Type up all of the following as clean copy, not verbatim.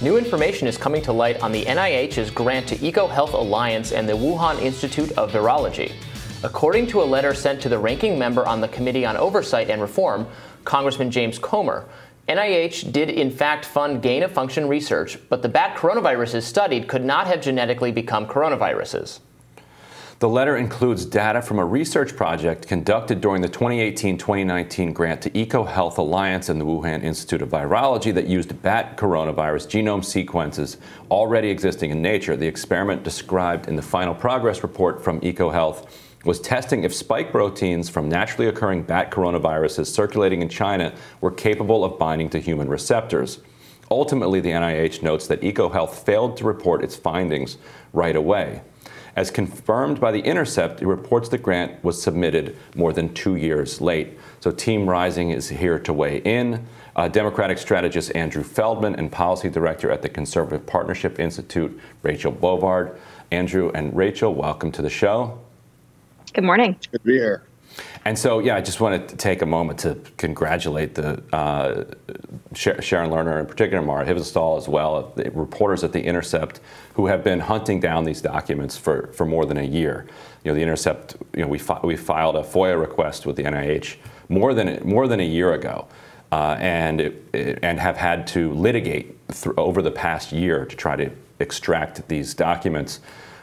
New information is coming to light on the NIH's grant to EcoHealth Alliance and the Wuhan Institute of Virology. According to a letter sent to the ranking member on the Committee on Oversight and Reform, Congressman James Comer, NIH did in fact fund gain-of-function research, but the bat coronaviruses studied could not have genetically become coronaviruses. The letter includes data from a research project conducted during the 2018-2019 grant to EcoHealth Alliance and the Wuhan Institute of Virology that used bat coronavirus genome sequences already existing in nature. The experiment described in the final progress report from EcoHealth was testing if spike proteins from naturally occurring bat coronaviruses circulating in China were capable of binding to human receptors. Ultimately, the NIH notes that EcoHealth failed to report its findings right away. As confirmed by The Intercept, it reports the grant was submitted more than 2 years late. So Team Rising is here to weigh in. Democratic strategist Andrew Feldman and policy director at the Conservative Partnership Institute, Rachel Bovard. Andrew and Rachel, welcome to the show. Good morning. Good to be here. And so, yeah, I just wanted to take a moment to congratulate the Sharon Lerner, in particular, Mara Hvistendahl as well, the reporters at The Intercept who have been hunting down these documents for more than a year. You know, The Intercept, you know, we filed a FOIA request with the NIH more than a year ago, and have had to litigate over the past year to try to extract these documents.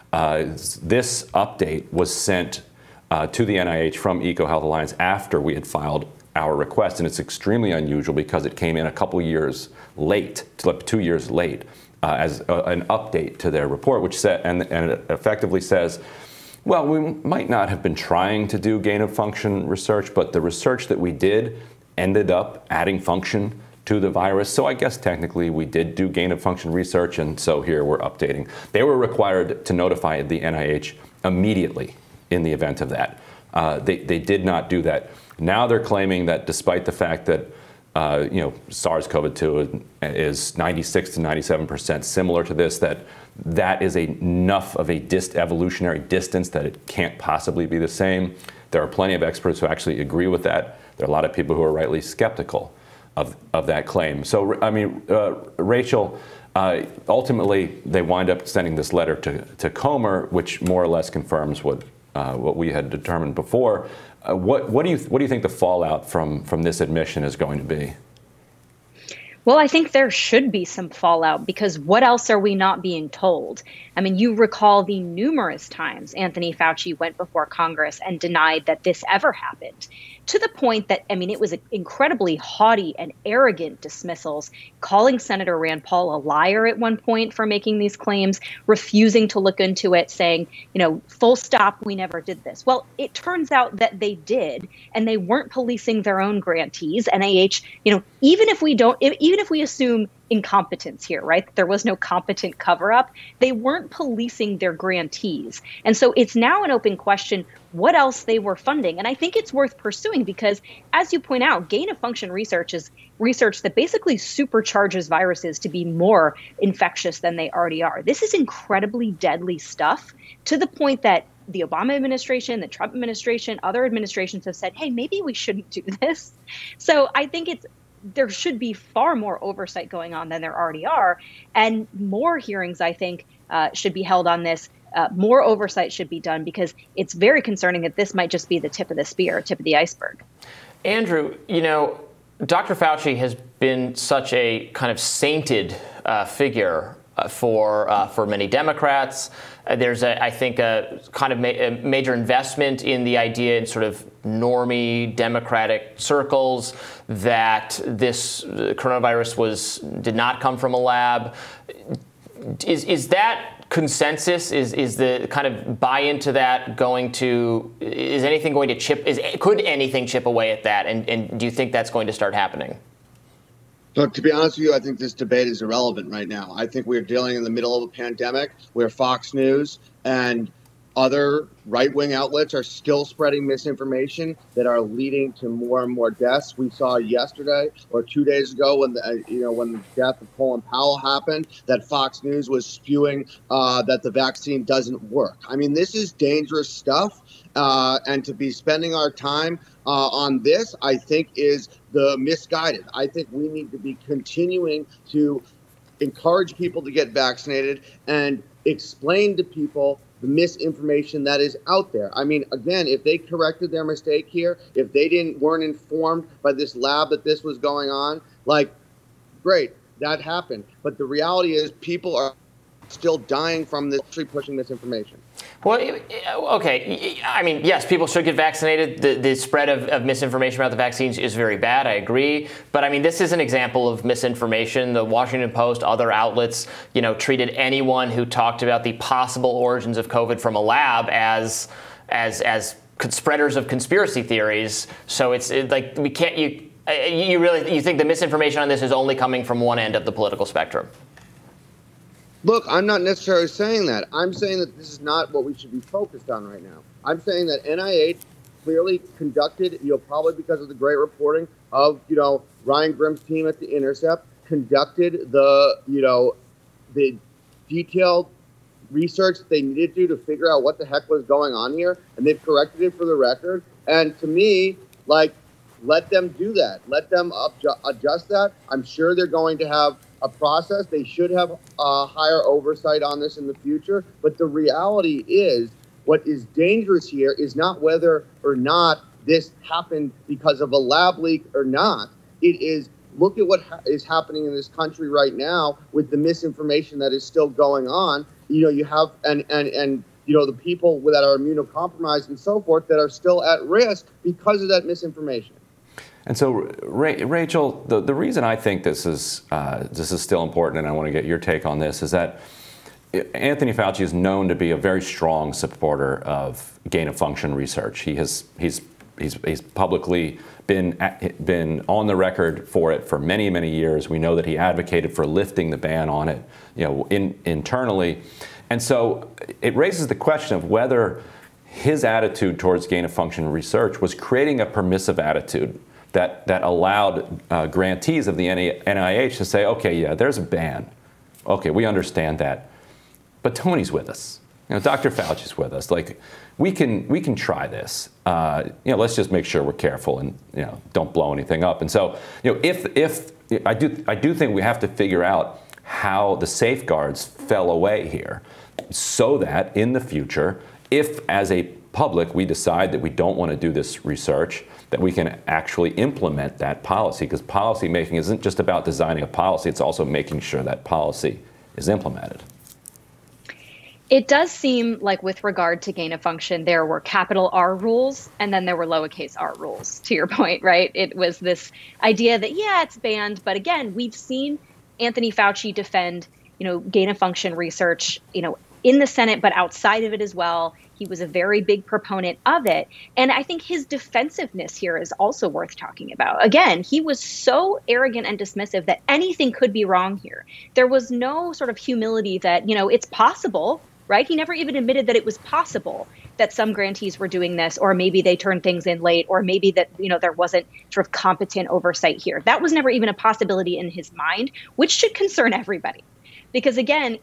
This update was sent to the NIH from EcoHealth Alliance after we had filed our request, and it's extremely unusual because it came in a couple years late, 2 years late, as an update to their report, which said, and it effectively says, well, we might not have been trying to do gain-of-function research, but the research that we did ended up adding function to the virus. So I guess technically we did do gain-of-function research, and so here we're updating. They were required to notify the NIH immediately in the event of that. They did not do that. Now they're claiming that despite the fact that SARS-CoV-2 is 96 to 97% similar to this, that is enough of a evolutionary distance that it can't possibly be the same. There are plenty of experts who actually agree with that. There are a lot of people who are rightly skeptical of that claim. So, I mean, Rachel, ultimately they wind up sending this letter to Comer, which more or less confirms what we had determined before. What do you think the fallout from this admission is going to be? Well, I think there should be some fallout, because what else are we not being told? I mean, you recall the numerous times Anthony Fauci went before Congress and denied that this ever happened, to the point that, I mean, it was incredibly haughty and arrogant dismissals, calling Senator Rand Paul a liar at one point for making these claims, refusing to look into it, saying, you know, full stop, we never did this. Well, it turns out that they did, and they weren't policing their own grantees. NIH, you know, even if we assume incompetence here, right? There was no competent cover-up. They weren't policing their grantees. And so it's now an open question what else they were funding. And I think it's worth pursuing because, as you point out, gain-of-function research is research that basically supercharges viruses to be more infectious than they already are. This is incredibly deadly stuff, to the point that the Obama administration, the Trump administration, other administrations have said, hey, maybe we shouldn't do this. So I think there should be far more oversight going on than there already are. And more hearings, I think, should be held on this. More oversight should be done, because it's very concerning that this might just be the tip of the spear, tip of the iceberg. Andrew, you know, Dr. Fauci has been such a kind of sainted figure for many Democrats. There's, I think, a kind of a major investment in the idea in sort of normie Democratic circles that this coronavirus did not come from a lab. Is that consensus? Is the kind of buy into that going to? Is anything going to chip? Could anything chip away at that? And do you think that's going to start happening? Look, to be honest with you, I think this debate is irrelevant right now. I think we're dealing in the middle of a pandemic where Fox News and other right-wing outlets are still spreading misinformation that are leading to more and more deaths. We saw yesterday or 2 days ago when the death of Colin Powell happened, that Fox News was spewing that the vaccine doesn't work. I mean, this is dangerous stuff, and to be spending our time on this, I think, is the misguided. I think we need to be continuing to encourage people to get vaccinated and explain to people the misinformation that is out there. I mean, again, if they corrected their mistake here, if they weren't informed by this lab that this was going on, like, great, that happened. But the reality is people are still dying from this, pushing misinformation. Well, okay. I mean, yes, people should get vaccinated. The spread of misinformation about the vaccines is very bad. I agree. But I mean, this is an example of misinformation. The Washington Post, other outlets, treated anyone who talked about the possible origins of COVID from a lab as spreaders of conspiracy theories. So it's like we can't. You think the misinformation on this is only coming from one end of the political spectrum? Look, I'm not necessarily saying that. I'm saying that this is not what we should be focused on right now. I'm saying that NIH clearly conducted, probably because of the great reporting of, Ryan Grimm's team at The Intercept, conducted the detailed research that they needed to figure out what the heck was going on here, and they've corrected it for the record. And to me, let them do that. Let them adjust that. I'm sure they're going to have a process. They should have higher oversight on this in the future. But the reality is, what is dangerous here is not whether or not this happened because of a lab leak or not. It is, look at what is happening in this country right now with the misinformation that is still going on. You have and the people that are immunocompromised and so forth that are still at risk because of that misinformation. And so, Rachel, the reason I think this is still important, and I want to get your take on this, is that Anthony Fauci is known to be a very strong supporter of gain-of-function research. He's publicly been on the record for it for many, many years. We know that he advocated for lifting the ban on it, internally, and so it raises the question of whether his attitude towards gain-of-function research was creating a permissive attitude that allowed grantees of the NIH to say, okay, yeah, there's a ban. Okay, we understand that. But Tony's with us. Dr. Fauci's with us. Like, we can try this. Let's just make sure we're careful and don't blow anything up. And so, if I do think we have to figure out how the safeguards fell away here, so that in the future, if as a public we decide that we don't want to do this research, that we can actually implement that policy, because policy making isn't just about designing a policy, it's also making sure that policy is implemented. It does seem like with regard to gain of function, there were capital R rules and then there were lowercase r rules, to your point, right? It was this idea that, yeah, it's banned. But again, we've seen Anthony Fauci defend, gain of function research, in the Senate, but outside of it as well. He was a very big proponent of it. And I think his defensiveness here is also worth talking about. Again, he was so arrogant and dismissive that anything could be wrong here. There was no sort of humility that, it's possible, right? He never even admitted that it was possible that some grantees were doing this, or maybe they turned things in late, or maybe that, there wasn't sort of competent oversight here. That was never even a possibility in his mind, which should concern everybody. Because again,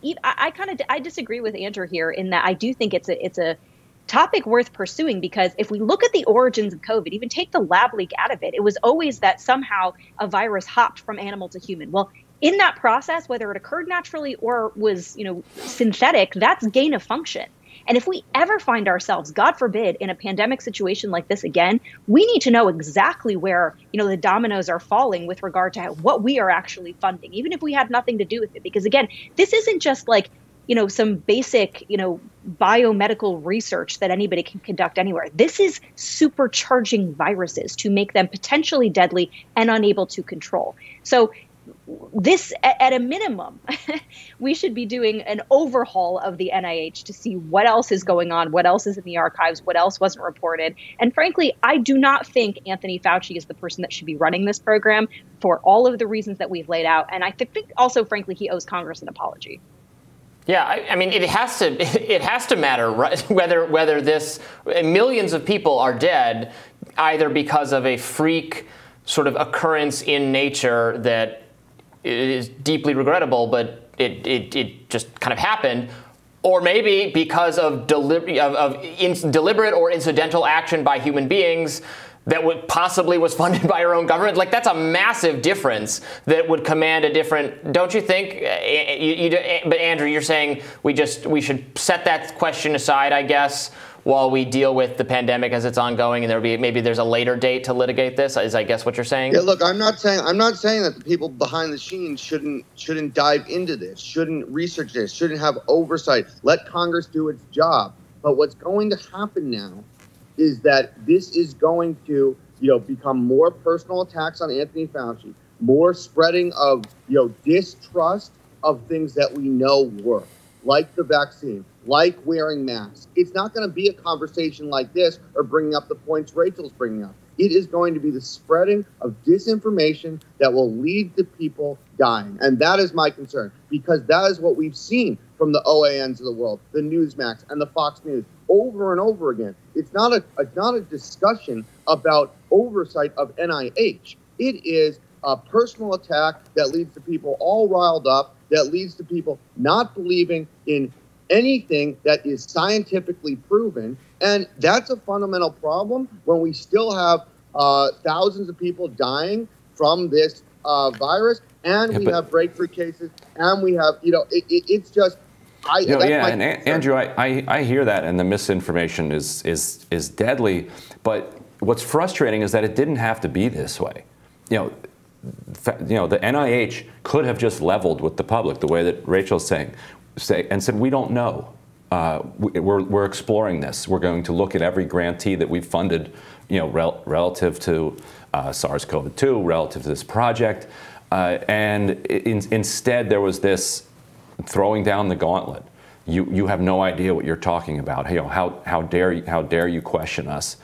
I disagree with Andrew here in that I do think it's a topic worth pursuing, because if we look at the origins of COVID, even take the lab leak out of it, it was always that somehow a virus hopped from animal to human. Well, in that process, whether it occurred naturally or was, synthetic, that's gain of function. And if we ever find ourselves, God forbid, in a pandemic situation like this again, we need to know exactly where, the dominoes are falling with regard to what we are actually funding, even if we had nothing to do with it. Because again, this isn't just like, some basic, biomedical research that anybody can conduct anywhere. This is supercharging viruses to make them potentially deadly and unable to control. So this, at a minimum, we should be doing an overhaul of the NIH to see what else is going on, what else is in the archives, what else wasn't reported. And frankly, I do not think Anthony Fauci is the person that should be running this program for all of the reasons that we've laid out. And I think also, frankly, he owes Congress an apology. Yeah, I mean, it has to matter, right? Whether this millions of people are dead either because of a freak sort of occurrence in nature that is deeply regrettable, but it just kind of happened, or maybe because of deliberate or incidental action by human beings that would possibly was funded by our own government. Like, that's a massive difference that would command a different, don't you think? But Andrew, you're saying we should set that question aside, I guess, while we deal with the pandemic as it's ongoing, and maybe there's a later date to litigate this, is I guess what you're saying? Yeah, look, I'm not saying that the people behind the scenes shouldn't dive into this, shouldn't research this, shouldn't have oversight. Let Congress do its job. But what's going to happen now is that this is going to, become more personal attacks on Anthony Fauci, more spreading of, distrust of things that we know work, like the vaccine, like wearing masks. It's not going to be a conversation like this or bringing up the points Rachel's bringing up. It is going to be the spreading of disinformation that will lead to people dying. And that is my concern, because that is what we've seen from the OANs of the world, the Newsmax and the Fox News over and over again. It's not a discussion about oversight of NIH. It is a personal attack that leads to people all riled up, that leads to people not believing in anything that is scientifically proven. And that's a fundamental problem when we still have thousands of people dying from this virus, and we have breakthrough cases, and we have, it's just, and Andrew, I hear that, and the misinformation is deadly. But what's frustrating is that it didn't have to be this way. The NIH could have just leveled with the public, the way that Rachel's saying, and said, we don't know. We're exploring this. We're going to look at every grantee that we've funded, relative to SARS-CoV-2, relative to this project, and instead there was this throwing down the gauntlet. You have no idea what you're talking about. How dare you question us?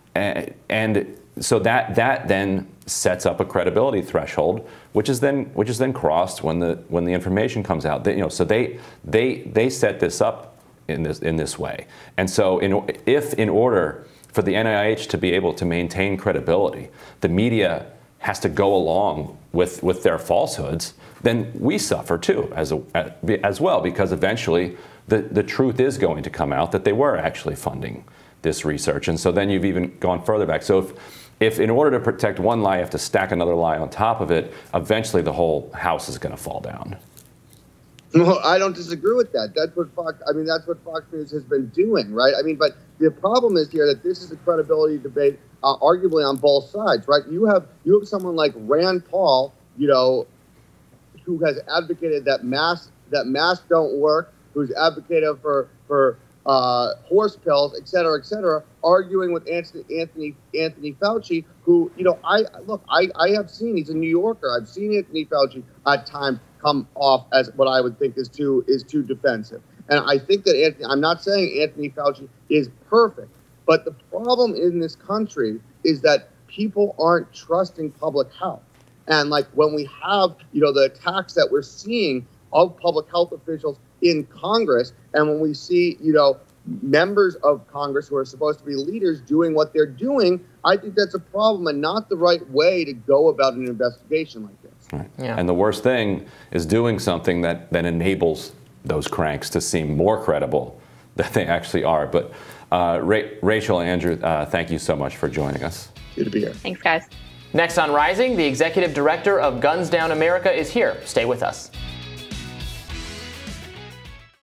And so that then sets up a credibility threshold, which is then crossed when the information comes out. So they set this up in this way. And so if in order for the NIH to be able to maintain credibility, the media has to go along with their falsehoods, then we suffer too as well, because eventually the truth is going to come out that they were actually funding this research. And so then you've even gone further back. So if in order to protect one lie, you have to stack another lie on top of it, eventually the whole house is going to fall down. Well, I don't disagree with that. That's what Fox News has been doing, right? But the problem is here that this is a credibility debate, arguably on both sides, right? You have someone like Rand Paul, who has advocated that masks don't work, who's advocated for horse pills, et cetera, arguing with Anthony Fauci, who, I have seen, he's a New Yorker. I've seen Anthony Fauci at times come off as what I would think is too defensive. And I think that I'm not saying Anthony Fauci is perfect, but the problem in this country is that people aren't trusting public health. And like when we have, the attacks that we're seeing of public health officials in Congress, and when we see, members of Congress who are supposed to be leaders doing what they're doing, I think that's a problem and not the right way to go about an investigation like this. Right. Yeah. And the worst thing is doing something that enables those cranks to seem more credible than they actually are. But Rachel, Andrew, thank you so much for joining us. Good to be here. Thanks, guys. Next on Rising, the executive director of Guns Down America is here. Stay with us.